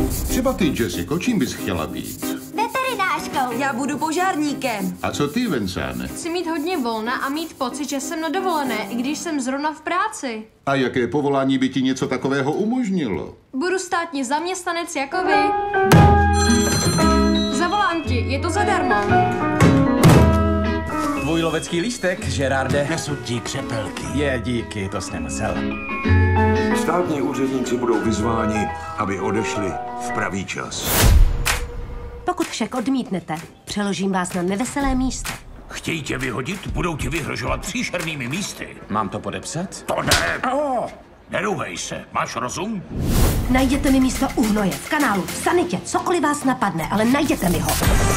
Třeba ty, Jessico, čím bys chtěla být? Veterinářkou. Já budu požárníkem. A co ty, Vincane? Chci mít hodně volna a mít pocit, že jsem na dovolené, i když jsem zrovna v práci. A jaké povolání by ti něco takového umožnilo? Budu státní zaměstnanec jako vy. Zavolám ti, je to zadarmo. Tvůj lovecký lístek, Gerarde. Nesu ti křepelky. Je, díky, to jsem musel. Státní úředníci budou vyzváni, aby odešli v pravý čas. Pokud však odmítnete, přeložím vás na neveselé místo. Chtějí tě vyhodit, budou ti vyhrožovat příšernými místy. Mám to podepsat? To ne! Nerouhej se, máš rozum? Najděte mi místo u hnoje, v kanálu, v sanitě, cokoliv vás napadne, ale najděte mi ho.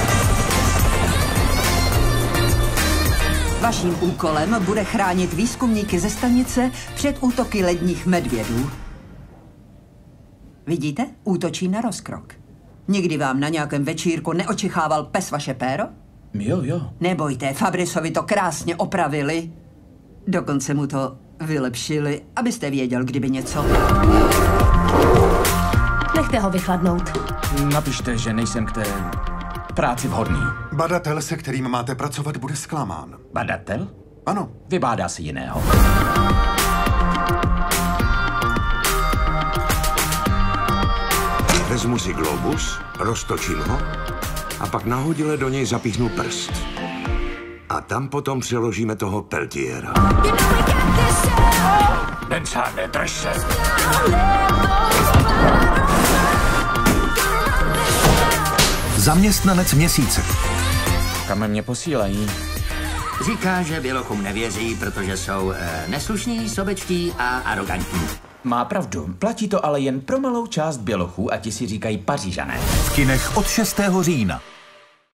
Vaším úkolem bude chránit výzkumníky ze stanice před útoky ledních medvědů. Vidíte? Útočí na rozkrok. Nikdy vám na nějakém večírku neočichával pes vaše péro? Jo. Nebojte, Fabrisovi to krásně opravili. Dokonce mu to vylepšili, abyste věděl, kdyby něco. Nechte ho vychladnout. Napište, že nejsem k té práci vhodný. Badatel, se kterým máte pracovat, bude zklamán. Badatel? Ano. Vybádá si jiného. Vezmu si globus, roztočím ho a pak nahodile do něj zapíchnu prst. A tam potom přeložíme toho Peltiera. Vincane, drž se! Zaměstnanec měsíce. Kam mě posílají? Říká, že bělochům nevěří, protože jsou neslušní, sobečtí a arrogantní. Má pravdu. Platí to ale jen pro malou část bělochů a ti si říkají Pařížané. V kinech od 6. října.